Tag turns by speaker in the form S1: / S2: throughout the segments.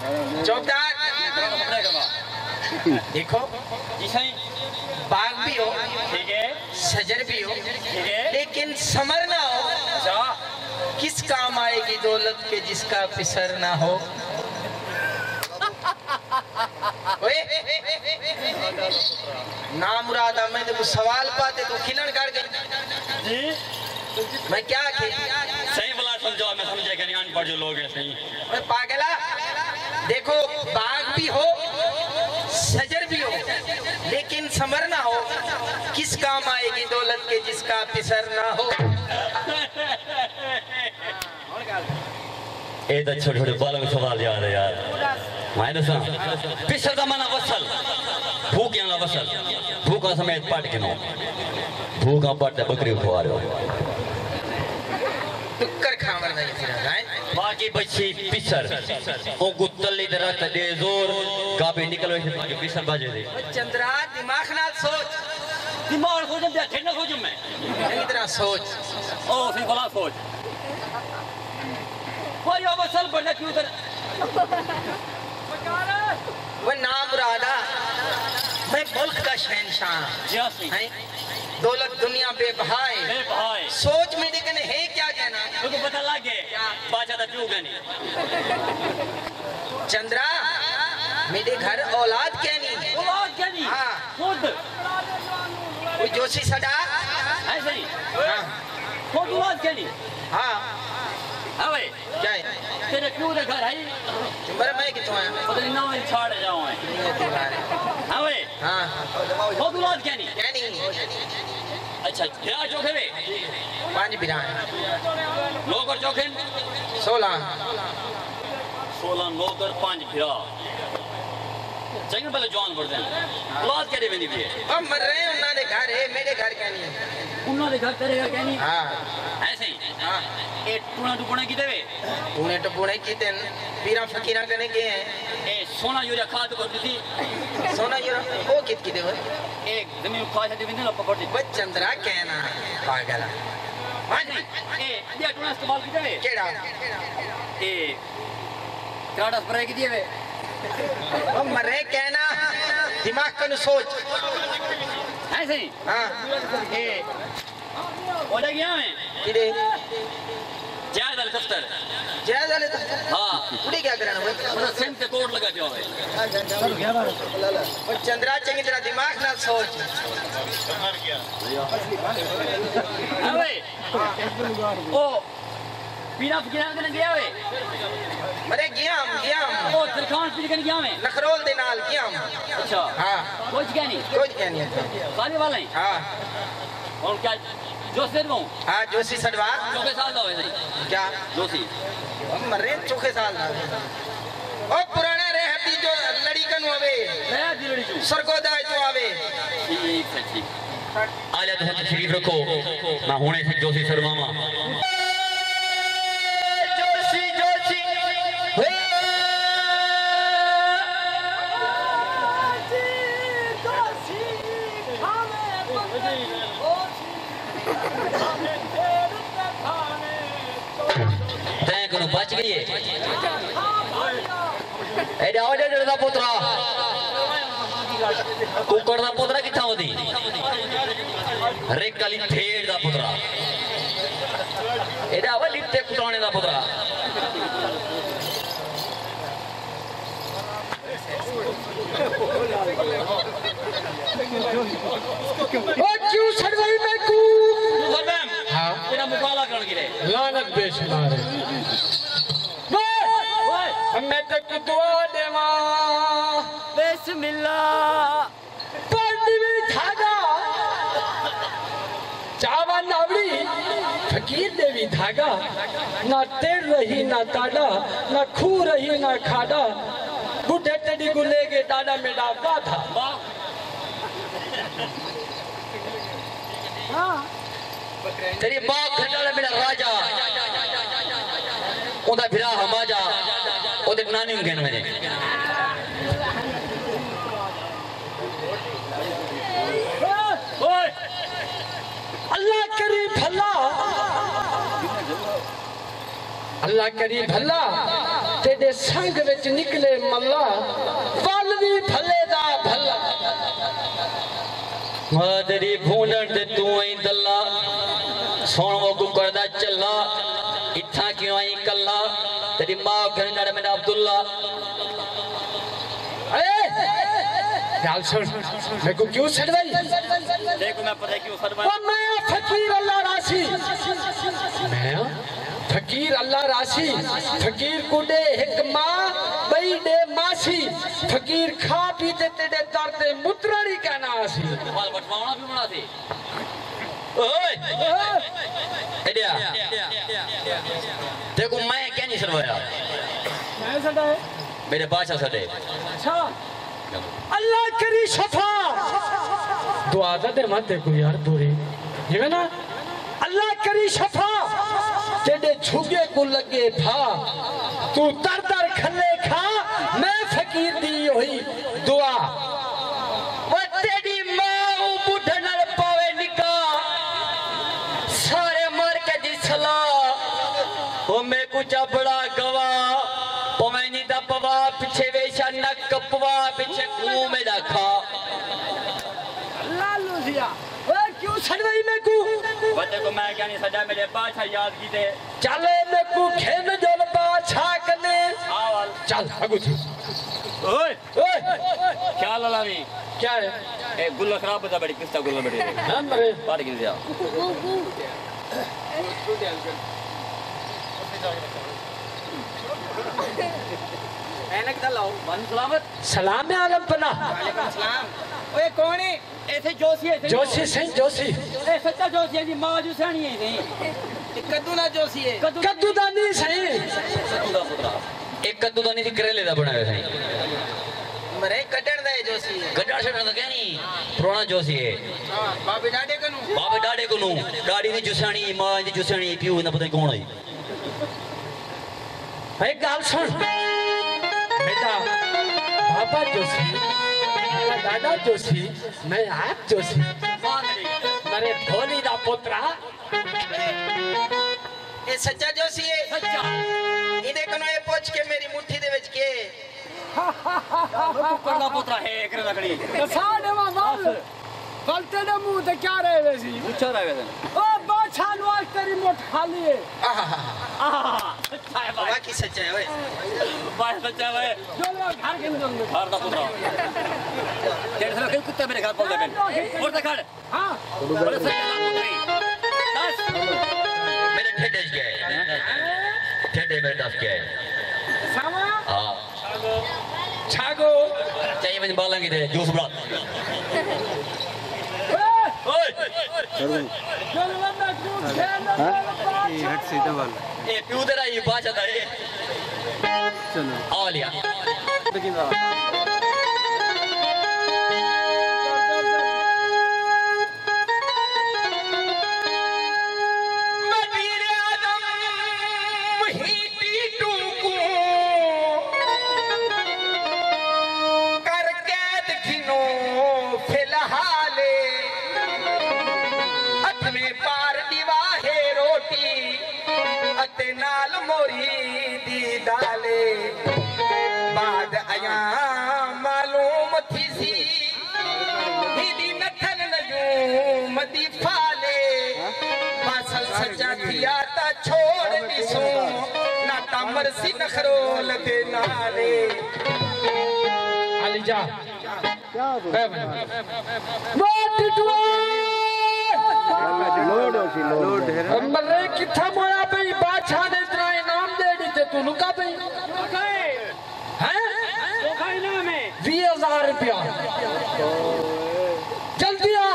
S1: चौकीदार देखो
S2: जी सही,
S1: बाग भी हो,
S2: ठीक है,
S1: सजर भी हो,
S2: ठीक है,
S1: लेकिन समर ना हो।
S2: अच्छा,
S1: किस काम आएगी दौलत के जिसका पिसर ना हो। ओए ना मुराद मैं तो सवाल पाते तो खिलण कर गई
S2: जी
S1: मैं क्या की
S2: सही बोला, समझो, मैं समझेगा नहीं, अनपढ़ जो लोग हैं सही।
S1: मैं पागला देखो बाग भी हो सजर भी हो लेकिन समर ना हो। किस काम आएगी दौलत के जिसका पिसर ना हो।
S2: ए तो छोटे छोटे बालों में सवाल याद है यार। मैं दसा पिसर का मना वसल भूख यहाँ वसल भूखा समेत पट के नो भूखा पट बकरी उठवा रहे हो
S1: टुक्कर खावर नहीं फिर है
S2: बाकी बच्ची पिसर ओ गुत्तली दरख्त दे जोर गाबे निकलो बाकी पिसर बाजे दे।
S1: चंद्रा दिमाग ना सोच,
S2: दिमाग सोच बैठे ना सोच मैं
S1: इतनी तरह सोच।
S2: ओ फिर भला सोच वो यो वसल बढ़ना क्यों उधर
S1: वो नाम मुरादा मैं मुल्क का शहंशाह है। दौलत दुनिया बेबहाय सोच में लेकिन है क्या कहना
S2: तुमको पता लग गया बादशाह था क्यों गनी
S1: चंद्रा मेरे घर औलाद क्या नहीं। हाँ
S2: खुद
S1: कोई जोशी सदा
S2: ऐसे ही
S1: हाँ
S2: खुद औलाद क्या नहीं।
S1: हाँ
S2: अबे
S1: क्या है
S2: तेरे क्यों दे घर है
S1: चुम्बर मैं कितों आया
S2: पता नहीं ना मैं छाड़ जाऊं मैं। अबे
S1: हाँ
S2: खुद औलाद क्या नहीं।
S1: क्या नहीं
S2: अच्छा क्या चौके में
S1: 5 बिरान
S2: लोग और चौके
S1: 16
S2: नौकर 5 फिरा चाहिए पहले जवान बढ़ते हैं औलाद क्या देवे नहीं
S1: अब मर रहे हैं उन्होंने घर है मेरे घर क्या नहीं
S2: उन्होंने घर तेरे घर क्या नहीं।
S1: हाँ
S2: ऐसे ही
S1: हाँ
S2: ए टूना टुकड़े की देवे
S1: तूने तो बुने की तेन पीरा फकीरा करने के हैं।
S2: ए सोना यूरिया खाद करती थी
S1: सोना ये वो कित की देव
S2: एक जमीन खा जाती बिंदु पकड़ती
S1: बच चंद्रा कहना पागल
S2: हाँ जी ए ये टूना इस्तेमाल की देवे
S1: केड़ा
S2: ए कराड़ा स्प्रे की देवे
S1: अब मरे कहना दिमाग का सोच
S2: ऐसे ही
S1: हाँ
S2: ए हो गया मैं
S1: किरे
S2: जायद अल दफ्तर
S1: जय जाले तो
S2: हाँ
S1: उड़ी क्या करना भाई
S2: मतलब सेम से कोड लगा दिया है
S1: और चंद्रा चंगी तरह दिमाग ना सोच
S2: अबे ओ पीना फकीरा करने गया वे
S1: मरे गियाम
S2: ओ तरखान पीने करने गया मैं
S1: नखरोल दे नाल गियाम
S2: अच्छा
S1: हाँ
S2: कुछ क्या नहीं
S1: कुछ क्या नहीं
S2: खाने वाला ही
S1: हाँ
S2: और क्या जो से दूं
S1: हाँ जोशी सडवा
S2: चौके साल दो वैसे
S1: क्या
S2: जोशी
S1: मरे चोखे साल ना ओ पुराना रे हती जो लड़ी कनु आवे
S2: नया दिलड़ी चू
S1: सरगोदा जो आवे
S2: ठीक है ठीक आजा तो तशरीफ रखो मैं होने से जोशी शर्मा
S1: जोशी जोशी
S2: तैं कनु बच गई है एडा ऑर्डर दा पुत्रा कुकड़ दा पुत्रा किथा होदी रेक वाली भेड़ दा पुत्रा एडा वली ते कुटाने दा पुत्रा
S1: ओ क्यों सड़वाई मैं कू
S2: गुरबम हां तेरा मुकाला करन गिरे
S1: लानत बेशुमार मैं तक दुआ देवा
S2: बिस्मिल्लाह
S1: पढ़ी भी धागा चावा नावड़ी फकीर देवी धागा ना तेड़ रही ना ताड़ा ना खू रही ना खाड़ा बूढ़े टेडी को लेके डाडा में डाबा था
S2: तेरी मां खंडाला मेरा राजा ओदा फिरा हमाजा ओदे नानी कहन मेरे ओए
S1: अल्लाह करी भला अल्लाह करी भला ते तेरे संग विच निकले मल्ला वालवी भले दा भला
S2: तेरी भूंडन ते तू आई दल्ला सोन वो कुकर दा चला इत्था क्यों आई कल्ला तेरी मां घर नड़ मेरा अब्दुल्ला
S1: गाल सुन मेरे को क्यों सड़वाई
S2: देखो मैं पता क्यों सड़वाई
S1: मैं फकीर अल्लाह राशि मैं फकीर अल्लाह राशि फकीर कुडे एक मां बई डे मासी फकीर खा पीते तेरे तरते मुतरानी कहना आसी
S2: बाल बटवाना भी बना थी ओए एडिया देखो मैं क्या नहीं सड़वाया
S1: मैं सड़ा है
S2: मेरे बादशाह सड़े
S1: अच्छा अल्लाह करी शफा दुआ दे मत देखो यार दूरी ये ना अल्लाह करी शफा तेरे छुगे को लगे था तू तर तर खले खा मैं फकीर दी हुई दुआ वो तेरी मां बुढ़े नल पावे निका सारे मर के दिसला वो मैं कुछ बड़ा गवा पवनी दा पवा पीछे वेशा नक कपवा पीछे कुएं में रखा लालू जिया ओए क्यों सड़वाई मैं को
S2: बच्चे को मैं क्या नहीं सजा मेरे बादशाह याद की दे
S1: चले मैं को खेन जोल बादशाह कने
S2: आवल
S1: चल आगू थी
S2: ओए
S1: ओए
S2: क्या ललावी
S1: क्या है
S2: ए गुल्ला खराब बता बड़ी किस्ता गुल्ला बड़ी
S1: हां मरे
S2: पार गिर जा
S3: ऐनक दा लाओ
S2: मन सलामत
S1: सलाम है आलम पना
S3: वालेकुम सलाम ओए कौन है ऐसे जोशी है
S1: जोशी सिंह जोशी
S3: ए सच्चा जोशी है जी मां जुसानी है नहीं कद्दू ना जोशी है
S1: कद्दू दानी सही
S2: कद्दू दा पुत्रा एक कद्दू दानी दी करेले दा बनाया सही
S3: मरे कटड़ दा जोशी है
S2: गड्ढा छड़न दा क्या नहीं पुराना जोशी है
S3: हां बाबे डाडे कनु
S2: बाबे डाडे को नु गाड़ी दी जुसानी मां दी जुसानी पियो ना पता कौन है
S1: भाई गाल सुन बेटा बाबा जोशी मेरा दादा जोशी मैं आप जोशी मेरे धोनी दा पुत्रा
S3: ए सच्चा जोशी है
S2: सच्चा
S3: इने कनु ए पोछ के मेरी मुट्ठी दे विच के
S2: करदा पुत्रा है एक लकड़ी
S1: साडे माल गलते ने मुंह ते क्या रहे वैसी
S2: पूछा रहा है
S1: ओ बादशाह नु आज तेरी मोट खाली है
S2: अच्छा है भाई
S3: बाकी सच्चा है ओए
S2: भाई सच्चा है
S1: जो लोग घर के अंदर
S2: घर दा पुत्रा तेरे से किस कुत्ते मेरे घर पर दे और दे खड़
S1: हां
S2: बड़े सच्चा ना पुत्री दस मेरे ठेडे के ठेडे मेरे दस के
S1: सामा
S2: हां
S1: छागो
S2: चाहिए मुझे बालांगी दे जूस बड़ा ओए
S1: जो लोग ना दूध खेलना
S4: ये हट सीधा वाला
S2: ए प्यू तेरा ये बाजा था ये
S4: चलो
S2: आ लिया
S3: नाल मोरी दी डाले बाद आया मालूम थी सी दी नथन नजूम दी फाले बासल सच्चा थिया ता छोड़ दिसो ना तमर सी नखरोल दे नाले
S1: अली जा क्या वो टिटवा
S4: लोड है
S1: मरे किथा मोया भाई बादशाह ने इतना इनाम दे दी ते तू लुका भाई हैं
S3: तो खाई ना में
S1: 20,000 रुपया जल्दी आ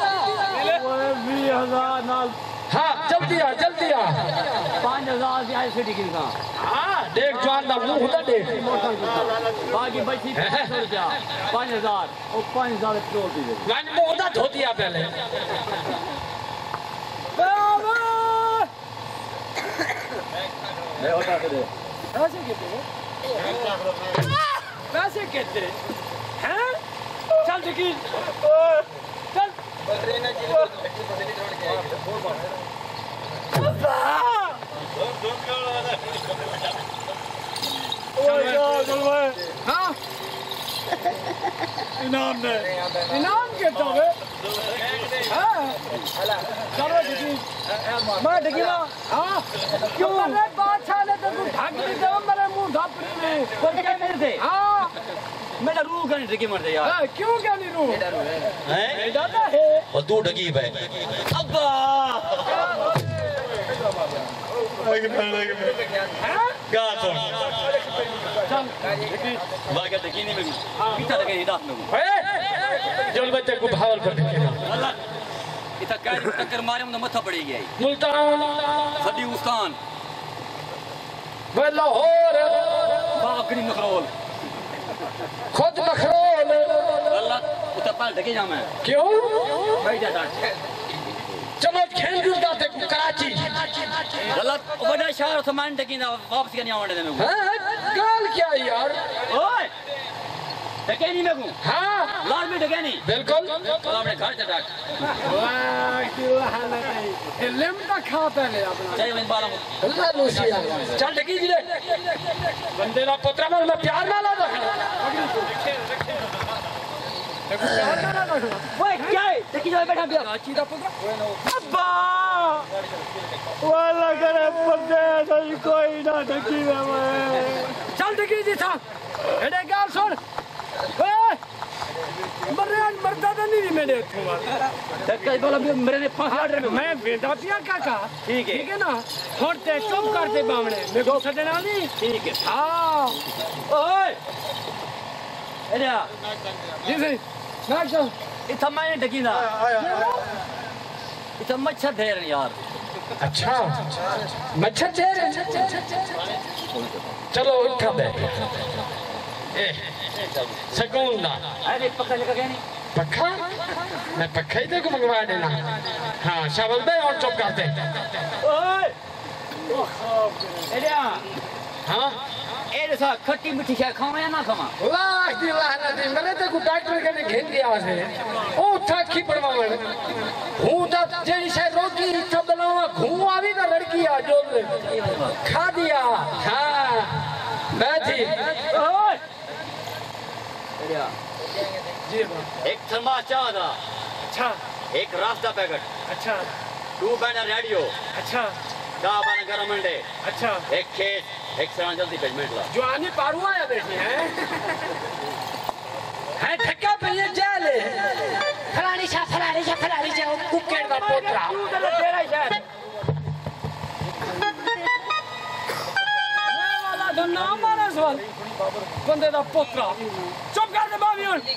S3: 20,000 नाल
S1: हाँ जल्दी आ
S3: 5,000 की आई सिटी की का
S1: हाँ देख जवान दा मुंह होता देख
S3: बाकी बची 500 रुपया 5,000 और 5,000 पेट्रोल दी
S1: वन मुंह होता धोतिया पहले
S2: मैं होता दे
S1: पैसे कितने हैं चल देखी चल हाँ इनाम दे इनाम के तो वे हाँ चलो देखी मैं देखी ना हाँ क्यों मेरे बादशाह ने तो कुछ ढक नहीं दे मेरे मुंह ढापने में
S3: कोई क्या मेरे थे
S1: हाँ
S3: मेरा रूह का नहीं ढकी मर दे यार
S1: क्यों क्या नहीं रू
S2: हैं
S1: दादा है
S2: और तू ढकी पे
S3: अब्बा
S2: क्या सुन
S3: बाकी ढकी नहीं मैं पीछा ढके नहीं दांत में
S1: जल बच्चे को भावल कर देखेगा
S3: इतना क्या टक्कर मारे मुझे मत्था पड़ी गया
S1: मुल्तान
S3: सदी उस्तान
S1: वे लाहौर
S3: बाकरी नखरोल
S1: खुद मखरोल
S3: अल्लाह उतर पाल ढके जा मैं
S1: क्यों
S3: बैठ जा
S1: चलो खेल जाते कराची
S3: अल्लाह बड़ा शहर सामान ढकी ना वापस नहीं आने देने को
S1: गाल क्या यार
S3: ओए ढके नहीं मैं को
S1: हाँ
S3: लाल में ढके नहीं
S1: बिल्कुल
S3: अपने घर चढ़ा
S1: लिमटा खा पहले अपना
S3: चाहिए मैं बाला
S1: अल्लाह लूसिया चल डकी जी ले बंदे ना पुत्र में मैं प्यार ना ला दो
S3: वो क्या है ढकी जो बैठा पिया
S1: काची दा पुत्र अब्बा वाला करे बंदे नहीं कोई ना डकी में चल डकी जी था एडे गाल सुन मरदा तो नहीं मेरे
S3: बोला मेरे ने 5 रुपए
S1: मैं बेटा पिया काका
S3: ठीक
S1: है ना छोड़ते चुप करते बामणे मेरे को सजना नहीं
S3: ठीक है
S1: हाँ
S3: ओए एडा
S1: जी सही ना चल
S3: इतना मैंने ढकी ना इतना मच्छर ढेर यार
S1: अच्छा मच्छर चेहरे चलो उठा दे सकून ना
S3: अरे पक्का लगा क्या नहीं
S1: पक्का मैं पक्का ही देखो मंगवा देना हाँ शाबाश बे और चुप कर दे
S3: ओए एडा
S1: हाँ
S3: एडे सा खट्टी मीठी क्या खावा या ना खावा
S1: वाह दी लाना दी मैंने तो को डॉक्टर के ने घेर दिया से ओ था की पड़वावन हूं दा जैसे रोगी था बनावा घूम आवी ना लड़की आ जो खा दिया हाँ बैठी
S3: ओए एडा
S1: जी
S3: एक थर्मा चाह था
S1: अच्छा
S3: एक रास्ता पैकेट
S1: अच्छा
S3: 2 बैनर रेडियो
S1: अच्छा
S3: 10 बैनर गरम अंडे
S1: अच्छा
S3: एक खेत एक सरान जल्दी पेमेंट ला
S1: जो आने पारुआ या बैठी है ठक्का पे ये जाले फलानी सा कुकेड़ का पोतरा
S3: तेरा शायद
S1: वाला तो नाम मारा सवाल बंदे दा पोतरा चुप कर दे बाबी हुन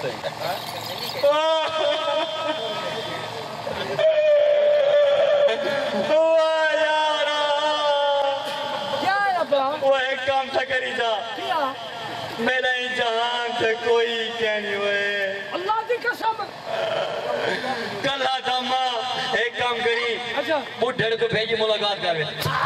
S1: क्या है अपना
S2: वो एक काम था करी था
S1: क्या
S2: मेरा ही जहान से कोई क्या नहीं हुए
S1: अल्लाह की कसम
S2: कल आता माँ एक काम करी
S1: अच्छा
S2: बुढ़े को भेजी मुलाकात कर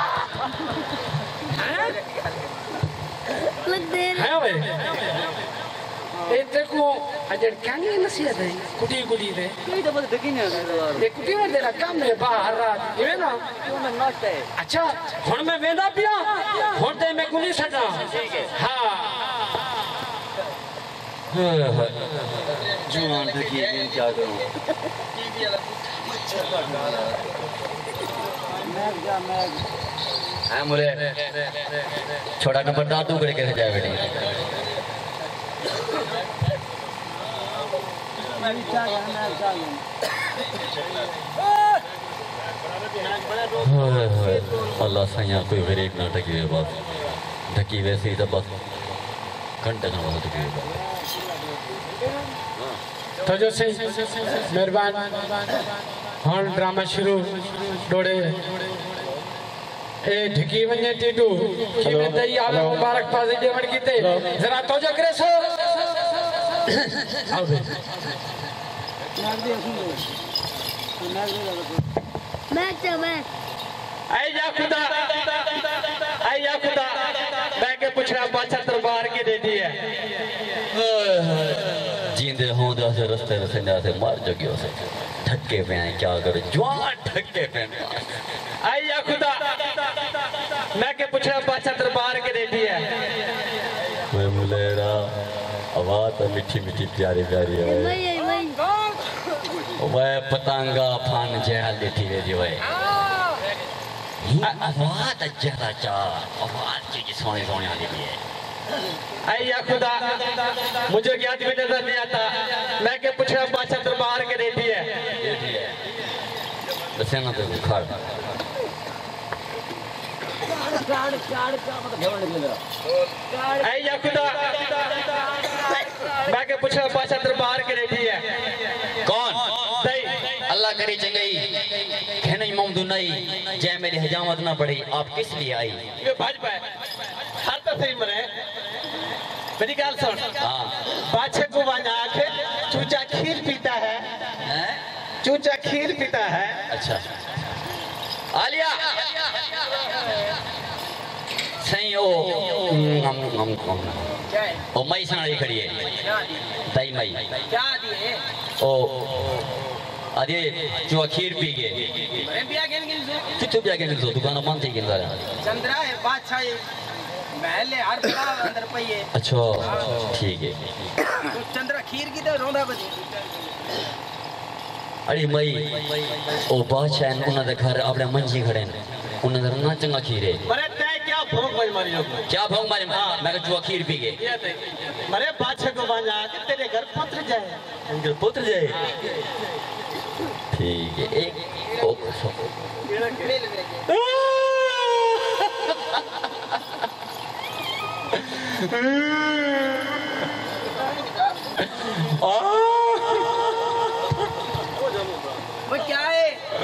S1: है भाई ए देखो अजर क्या नहीं नसीहत है कुटी दे
S3: ये तो बस ढकी नहीं यार
S1: ये कुटी में तेरा काम है बाहर रात ये ना
S3: क्यों मैं नाचता है
S1: अच्छा हुन मैं वेंदा पिया हुन ते मैं गुली सटा
S3: ठीक है
S1: हाँ
S3: जुआन ढकी है क्या करूं
S2: हाँ मुझे छोटा नंबर दादू करे कैसे जाए बेटी अल्लाह सैया कोई गरीब ना ढकी हुई बस ढकी वैसे ही तो बस घंटे ना बस ढकी हुई
S1: तो जो से मेहरबान हाँ ड्रामा शुरू डोड़े ए ढकी वने टीटू की में दई आवे मुबारक पासे देवण कीते जरा तोजो करे सो आओ बे आई जा खुदा मैं के पूछना बादशाह दरबार के दे दी है
S2: जींदे होंदे से रस्ते रस्ते से मार जगियो से ठक्के पे आए क्या करो जवान ठक्के पे
S1: आई या खुदा मैं के पूछना बादशाह दरबार के दे दी है
S2: फुलेरा आवाज तो मीठी मीठी प्यारी प्यारी है वह पतंगा फान जहल लेठी वेदी वह आवाज जरा चा आवाज चीज सोने सोने वाली भी है
S1: अय्या खुदा मुझे ज्ञात भी नजर नहीं आता मैं के पूछा बादशाह दरबार के रेडी है
S2: बस ना तो खड़
S1: अय्या खुदा मैं के पूछा बादशाह दरबार के रेडी है
S2: कौन
S1: सही
S2: अल्लाह करे चंगई कहने ममदू नहीं जय मेरी हजामत ना पड़ी आप किस लिए आई
S1: ये भाज पाए हर तो सही मरे मेरी गाल सुन
S2: हाँ
S1: बादशाह को वाना आके चूचा खीर पीता है चूचा खीर पीता है
S2: अच्छा आलिया सही ओ ओ मई साड़ी खड़ी है दही मई
S4: क्या दिए
S2: ओ अरे जो खीर पी गए
S4: मैं भी आगे नहीं सो
S2: कितने भी आगे निकलो दुकान बंद थी किंदा
S4: चंद्रा है बादशाह महल है हर जगह अंदर पई है
S2: अच्छा ठीक है
S4: तो चंद्रा खीर की तो रोंदा बजी
S2: अरे मई ओ बादशाह उन्होंने घर अपने मंजी खड़े ने उन्होंने ना चंगा खीर है
S1: मरे तय क्या भोग भाई मारी हो
S2: क्या भाव मारे मैं जो खीर पी गए
S1: ये देख मरे बादशाह को वाना आके तेरे घर पुत्र जाए
S2: उनके पुत्र जाए ठीक है एक ओ
S4: वो क्या है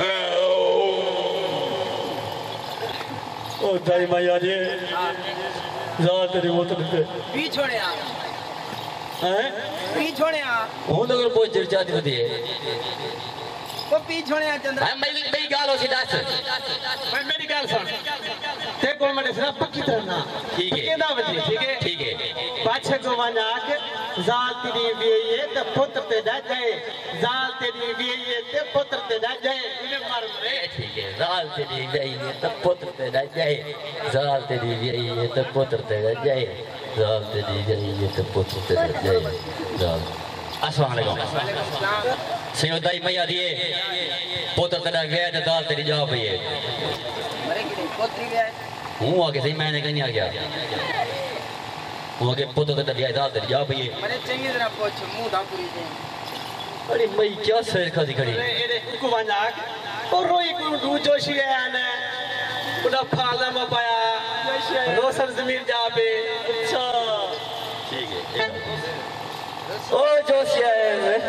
S1: ओ दाई मैया जी जा तेरी वो तो
S4: पी छोड़े आप
S1: हैं
S4: पी छोड़े आप
S2: हूं तो कोई चर्चा दी होती है
S4: वो पी छोड़े आप चंद्रा
S2: मेरी गाल हो सी दस
S1: मैं मेरी गाल सुन ते को मैंने सिर्फ पक्की तरह ना
S2: ठीक है
S1: केदा बजी ठीक है
S2: ठीक है
S1: बादशाह को वाना आके जाल तेरी वीए ते पुत्र ते ना जाए जाल तेरी वीए ते पुत्र ते ना जाए इन्हें मार मरे
S2: ठीक है जाल तेरी गई है तब पुत्र ते ना जाए जाल तेरी गई है तब पुत्र ते ना जाए जाल तेरी गई है तब पुत्र ते ना जाए जाल अस्सलाम वालेकुम सयोदाई मैया दिए पुत्र तेरा गया तो दाल तेरी जा पई है
S4: मरे की नहीं पोतरी भी है
S2: हूं आगे सही मैंने कहीं आ गया हूं आगे पुत्र तेरा गया दाल तेरी जा पई है
S4: मरे चंगी तरह पोछ मुंह धापुरी दे
S2: अरे मई क्या सर खादी खड़ी
S1: अरे को वाना आके और रोई को रू जोशी है ने उड़ा फाला में पाया रोशन जमीन जा पे अच्छा
S2: ठीक है ओ जोशिया है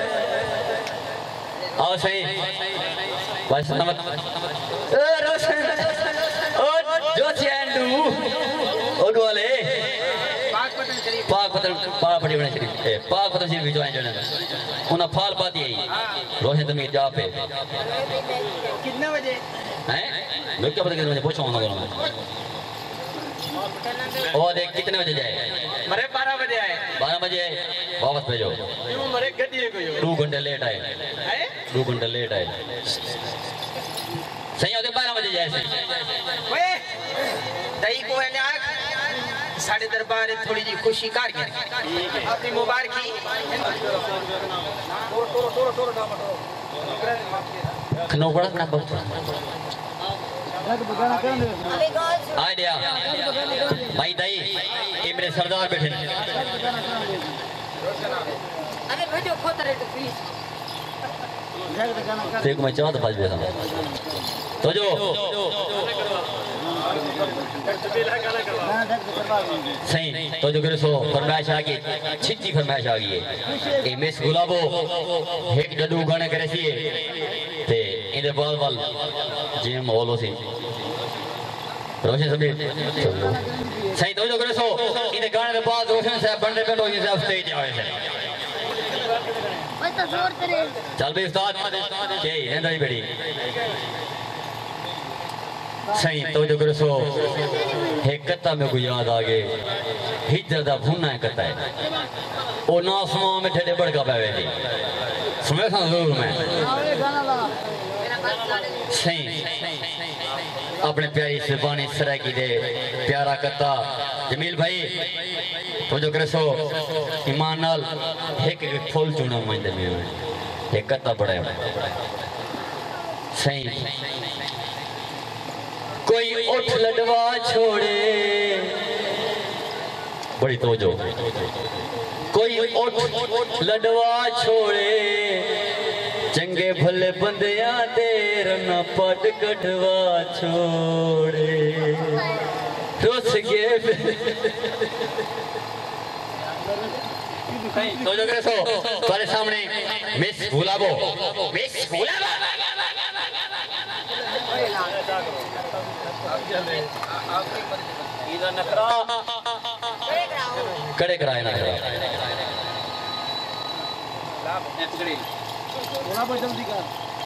S2: आओ सही बस नमक ओ रोशन ओ जोशिया एंडू ओ वाले
S4: पाक पतन शरीफ
S2: पाक पतन शरीफ पाक पतन शरीफ जो आए उन्हें फाल पाती है रोशन जमीन जा पे
S4: कितने बजे
S2: हैं मैं क्या पता कितने बजे पूछो उन्होंने और देख कितने बजे जाए
S1: मरे 12 बजे आए
S2: 12 बजे वापस भेजो
S1: क्यों मरे गड्डी को
S2: 2 घंटे लेट आए
S1: है
S2: 2 घंटे लेट आए सही होते 12 बजे जाए
S4: ओए दही को है ना साढ़े दरबार थोड़ी जी खुशी कर गया अपनी मुबारकी
S2: खनो बड़ा ना बहुत आइडिया भाई दाई ये मेरे सरदार बैठे
S5: अरे वीडियो खोता रहे तो प्लीज
S2: देखो मैं चाहता बाज बैठा तो जो सही तो जो करे सो फरमाइश आ गई छिच्ची फरमाइश आ गई है ये मिस गुलाबो एक जदू गाने करे सी ते इधर बाल बाल जिम होलो सी रोशन सभी सही तो जो करे सो इधर गाने के बाद रोशन साहब बंदे बैठो ये साहब स्टेज आए थे
S5: बस तो जोर करे
S2: चल भाई उस्ताद के हैंडल बेड़ी सही तो जो करे सो एक कत्ता में को याद आ गए हिजर दा भुना है कत्ता है ओ ना सुनो में ठेडे बड़का पावे थी सुने सा जरूर मैं सही अपने प्यारी जुबानी सराकी दे प्यारा कत्ता जमील भाई तो जो करे सो ईमान नाल एक एक फूल चुनो मंदे में एक कत्ता बड़ा सही कोई उठ लडवा छोड़े बड़ी तवज्जो कोई उठ लडवा छोड़े चंगे भले बंदिया देर न पट कटवा छोड़े रुस गए तो जो करे सो तुम्हारे सामने मिस गुलाबो करे कराए ना
S3: थोड़ा बहुत जल्दी कर